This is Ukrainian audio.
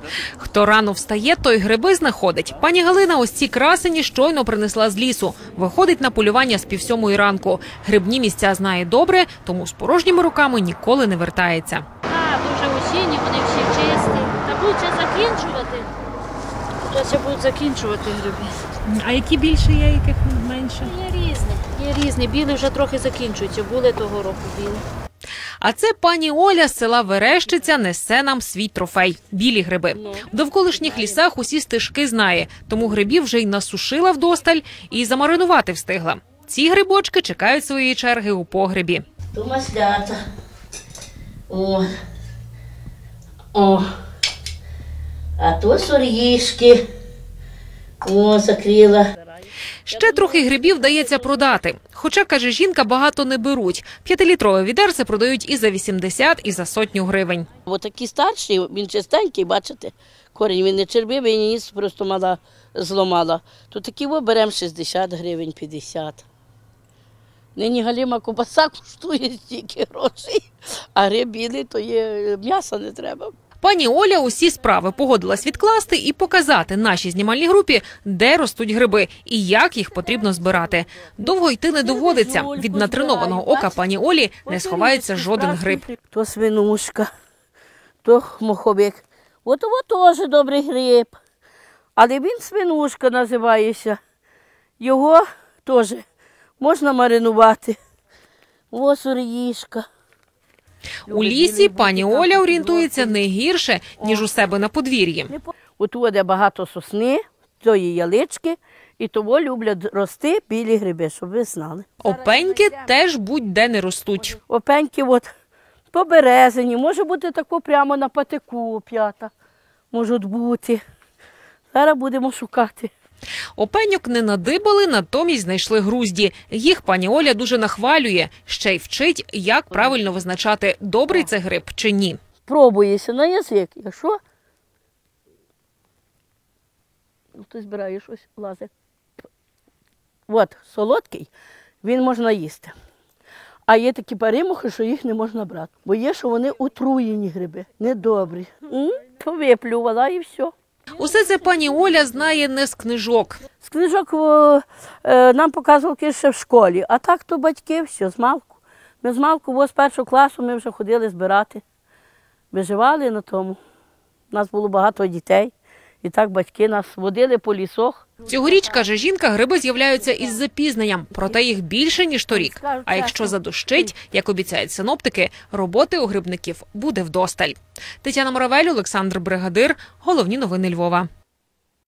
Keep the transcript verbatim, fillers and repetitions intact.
Хто рано встає, той гриби знаходить. Пані Галина ось ці красені щойно принесла з лісу. Виходить на полювання з півсьомої ранку. Грибні місця знає добре, тому з порожніми руками ніколи не вертається. Так, дуже осінні, вони всі чисті. Та будуть ще закінчувати. Та ще будуть закінчувати гриби. А які більше є, яких менше? Є різні, є різні. Білі вже трохи закінчуються, були того року білі. А це пані Оля з села Верещиця несе нам свій трофей – білі гриби. В довколишніх лісах усі стежки знає, тому грибів вже й насушила вдосталь і замаринувати встигла. Ці грибочки чекають своєї черги у погребі. То маслята. О. О. А то сор'їшки. О, закрила. Ще трохи грибів вдається продати. Хоча, каже жінка, багато не беруть. П'ятилітрове відерце продають і за вісімдесят, і за сотню гривень. Ось такий старший, він чистенький, бачите, корінь, він не червивий, ніс просто мала зломала. То такі беремо шістдесят гривень, п'ятдесят. Нині галіма ковбаса коштує стільки грошей, а гриб білий, то є м'яса не треба. Пані Оля усі справи погодилась відкласти і показати нашій знімальній групі, де ростуть гриби і як їх потрібно збирати. Довго йти не доводиться. Від натренованого ока пані Олі не сховається жоден гриб. То свинушка, то моховик. От ось теж добрий гриб. Але він свинушка називається. Його теж можна маринувати. Ось оріїшка. У лісі пані Оля орієнтується не гірше, ніж у себе на подвір'ї. От де багато сосни, тої ялички, і того люблять рости білі гриби, щоб ви знали. Опеньки теж будь-де не ростуть. Опеньки от по березині, може бути тако прямо на патику п'ята, можуть бути. Зараз будемо шукати. Опеньок не надибали, натомість знайшли грузді. Їх пані Оля дуже нахвалює, ще й вчить, як правильно визначати, добрий це гриб чи ні. Пробуєшся на язик, якщо ти збираєш щось, лазить. От, солодкий, він можна їсти. А є такі перемухи, що їх не можна брати. Бо є, що вони отруєні гриби, недобрі. Повиплювала і все. Усе це пані Оля знає не з книжок. З книжок о, е, нам показували ще в школі, а так то батьки все, з малку. Ми з малку, з першого класу ми вже ходили збирати, виживали на тому. У нас було багато дітей, і так батьки нас водили по лісах. Цьогоріч, каже жінка, гриби з'являються із запізненням, проте їх більше, ніж торік. А якщо задощить, як обіцяють синоптики, роботи у грибників буде вдосталь. Тетяна Моравель, Олександр Бригадир. Головні новини Львова.